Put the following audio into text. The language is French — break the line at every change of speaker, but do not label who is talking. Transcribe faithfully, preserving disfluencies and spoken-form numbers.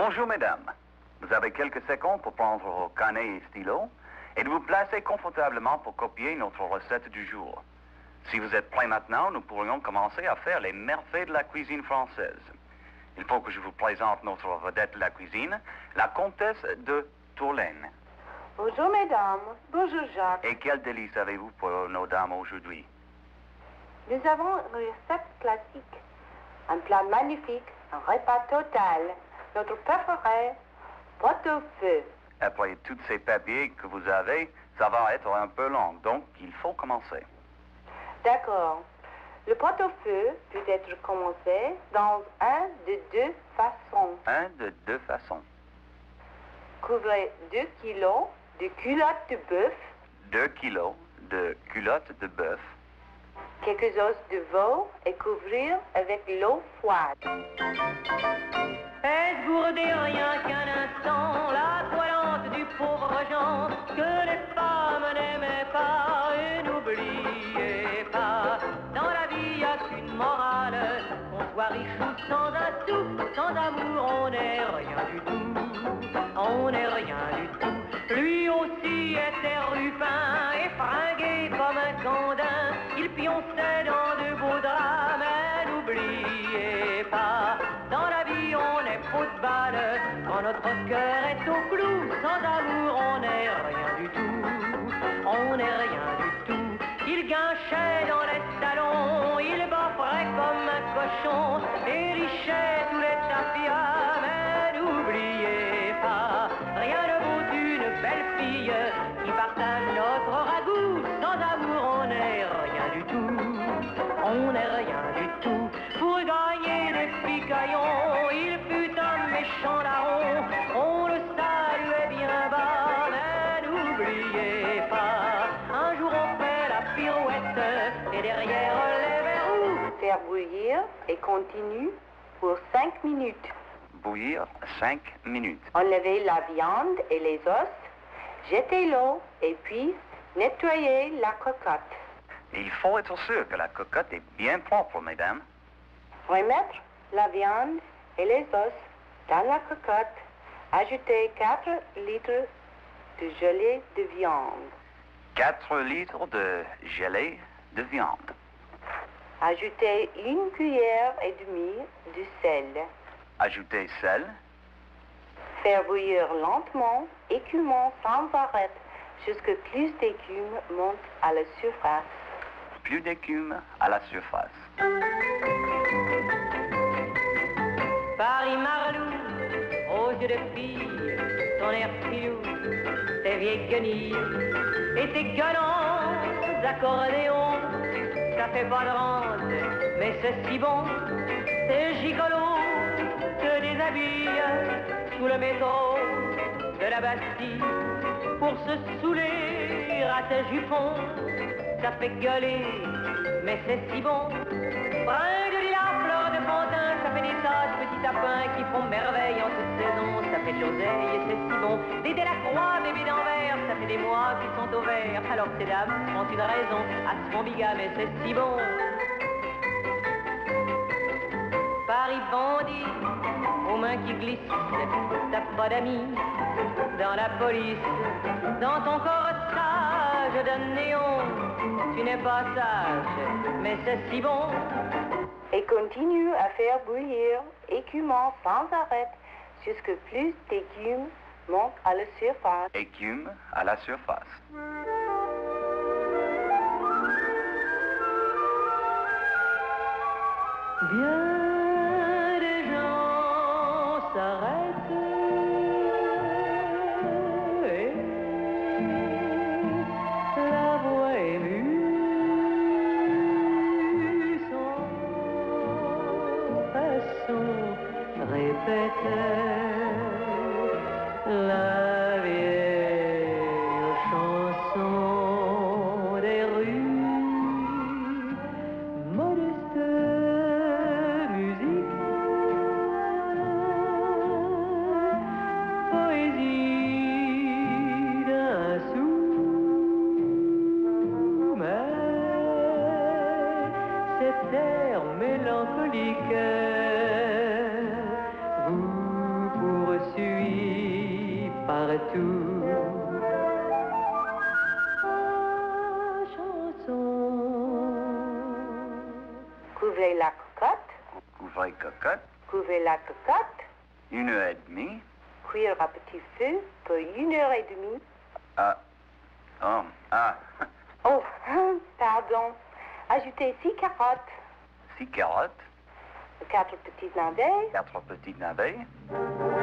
Bonjour, mesdames. Vous avez quelques secondes pour prendre vos carnets et stylos et de vous placer confortablement pour copier notre recette du jour. Si vous êtes prêts maintenant, nous pourrions commencer à faire les merveilles de la cuisine française. Il faut que je vous présente notre vedette de la cuisine, la comtesse de Tourlaine.
Bonjour, mesdames. Bonjour, Jacques.
Et quel délice avez-vous pour nos dames aujourd'hui?
Nous avons une recette classique, un plat magnifique, un repas total. Notre préféré, pot-au-feu.
Après tous ces papiers que vous avez, ça va être un peu long, donc il faut commencer.
D'accord. Le pot-au-feu peut être commencé dans un de deux façons.
Un de deux façons.
Couvrez deux kilos de culottes de bœuf,
Deux kilos de culottes de bœuf,
quelques os de veau et couvrir avec l'eau froide.
Est-ce gourder rien qu'un instant la toilante du pauvre Jean que les femmes n'aimaient pas et n'oubliez pas, dans la vie y a qu'une morale, qu'on soit riche ou sans un sou, sans amour on n'est rien du tout, on n'est rien du tout. Lui aussi était rupin et fringué comme un candin, il pionçait dans de beaux draps, mais n'oubliez pas, dans la vie on est peau de balle, quand notre cœur est au clou, sans amour on n'est rien du tout, on n'est rien du tout. Il guinchait dans les salons, il bafrait comme un cochon, et lichait tous les tapias, mais n'oubliez pas, rien ne vaut une belle fille qui partage notre ragoût, sans amour on n'est rien du tout, on n'est rien du tout. Pour gagner des picaillons, il fut un méchant larron, on le saluait bien bas, mais n'oubliez pas, un jour on fait la pirouette, et derrière les verrous.
Faire bouillir et continue pour cinq minutes.
bouillir cinq minutes.
Enlevez la viande et les os, jetez l'eau et puis nettoyez la cocotte.
Il faut être sûr que la cocotte est bien propre, mesdames.
Remettre la viande et les os dans la cocotte. Ajoutez quatre litres de gelée de viande.
quatre litres de gelée de viande.
Ajoutez une cuillère et demie de sel.
Ajoutez sel.
Faire bouillir lentement, écumant sans arrêt, jusqu'à plus d'écume monte à la surface.
Plus d'écume à la surface.
Paris Marlou, aux yeux de fille, ton air filou, tes vieilles guenilles et tes gueulants accordéons, ça fait pas de rente, mais c'est si bon, c'est gigolo, te déshabille sous le métro de la Bastille pour se saouler à tes jupons, ça fait gueuler, mais c'est si bon. Brin de lilas, fleurs de pantin, ça fait des tas de petits tapins qui font merveille en toute saison, ça fait de l'oseille et c'est si bon. Des Delacroix, bébés d'Anvers, ça fait des mois qui sont au vert, alors que ces dames ont une raison à se font bigame et c'est si bon. Paris bandit, aux mains qui glissent, t'as pas d'amis dans la police, dans ton corsage de néon, tu n'es pas sage, mais c'est si bon.
Et continue à faire bouillir, écumant sans arrêt, jusqu'à plus d'écume monte à la surface.
Écume à la surface.
Bien des gens s'arrêtent et la voix émue sans façon répète la vieille chanson des rues, modeste musique, poésie d'un sou, mais cet air mélancolique vous
Couvez la cocotte.
Une heure et demie.
Cuire à petit feu pour une heure et demie.
Ah. Oh. Ah.
Oh, pardon. Ajoutez six carottes.
Six carottes.
Quatre petites navets.
Quatre petites navets.